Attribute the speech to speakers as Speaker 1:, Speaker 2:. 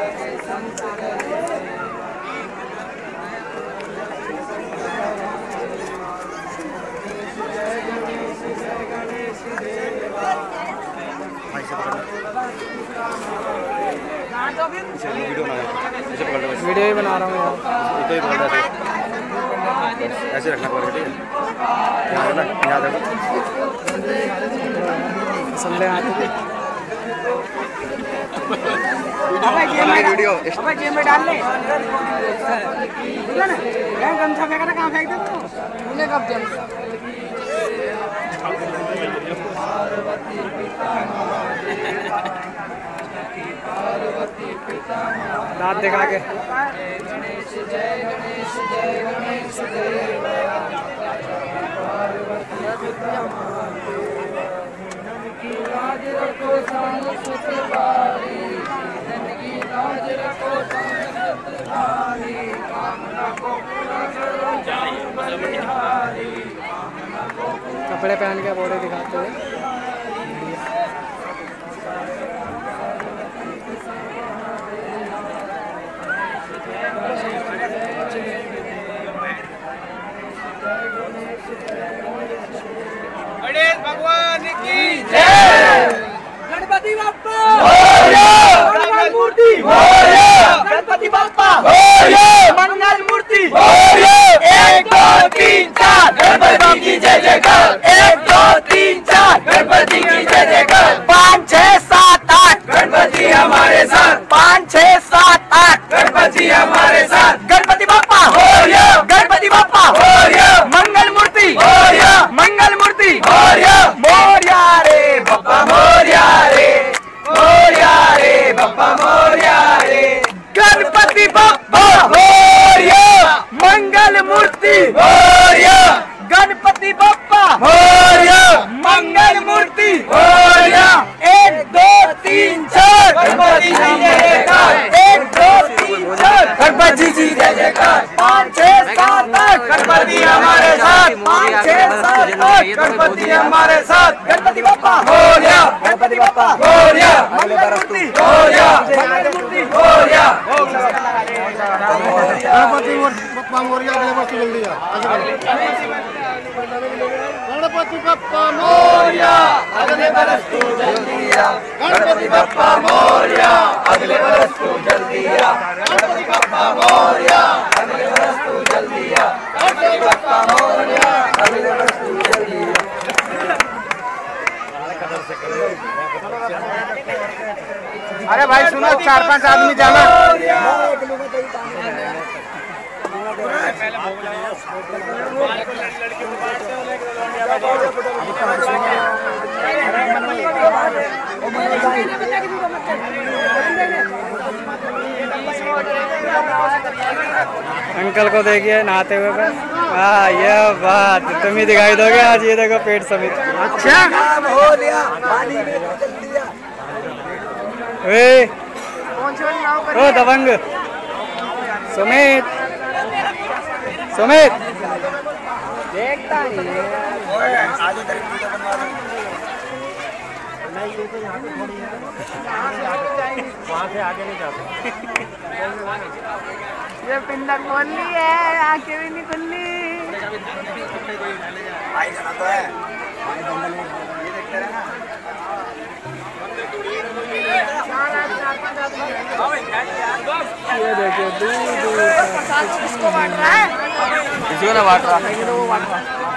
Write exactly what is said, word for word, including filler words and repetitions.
Speaker 1: Video ही बना रहा हूँ यार।
Speaker 2: तो ही बोल रहा है ऐसे रखना पड़ेगा, ठीक है? यहाँ ना यहाँ देखो
Speaker 1: संडे आते थे।
Speaker 2: वीडियो
Speaker 1: अबे गेम में डाल ले। क्या गमछा फेंका ना, कहाँ फेंक दे तू? तूने कब जम? दांत दिखा के। कपड़े पहन के बॉडी दिखाते हुए
Speaker 3: गणेश भगवान की जय। गणपति बाप्पा मंगल मूर्ति, गणपति बाप्पा मंगल मूर्ति। एक दो तीन चार गणपति की जय जयकार। एक दो तीन चार गणपति की जय जयकार। पाँच छह सात आठ गणपति हमारे साथ। पाँच छह सात आठ गणपति हमारे साथ। गणपति बाप्पा होरिया, गणपति बाप्पा होरिया, मंगल मूर्ति होरिया, मंगल मूर्ति होरिया। मोरिया रे बाप्पा मोरिया रे, मोरिया रे बाप्पा मोरिया रे। गणपति बाप्पा होरिया, मंगल मूर्ति होरिया, गणपति बाप्पा होरिया, मंगल मूर्ति होरिया। एक दो तीन चार गणपति जी जय जयकार। एक दो तीन चार गणपति जी जय जयकार। पाँच छह सात आठ गणपति हमारे साथ। पाँच छह सात आठ गणपति हमारे साथ। गणपति बाप्पा होरिया, गणपति बाप्पा होरिया, मंगल मूर्ति होरिया, मंगल मूर्ति होरिया।
Speaker 2: गणपति बाप्पा मोरिया, अगले वर्ष जल्दी आ। गणपति बाप्पा मोरिया, अगले बरस तू जल्दी आ। गणपति बाप्पा मोरिया, अगले बरस तू जल्दी आ। गणपति बाप्पा मोरिया, अगले बरस तू जल्दी आ। गणपति बाप्पा मोरिया, अगले बरस तू जल्दी आ।
Speaker 1: अरे भाई सुनो, चार पांच आदमी जाना। अंकल को देखिए नहाते हुए बस। हाँ ये बात तुम ही दिखाई दोगे आज। ये देखो पेट समेत। अच्छा ए ओ दबंग सुमित, सुमित देखता नहीं है। वहाँ से आगे नहीं जाते। ये पिंडा खोल ली है, आंखें भी नहीं खुली। ये देखिए दूर दूर किसको बांट रहा है? किसी को ना बांट रहा।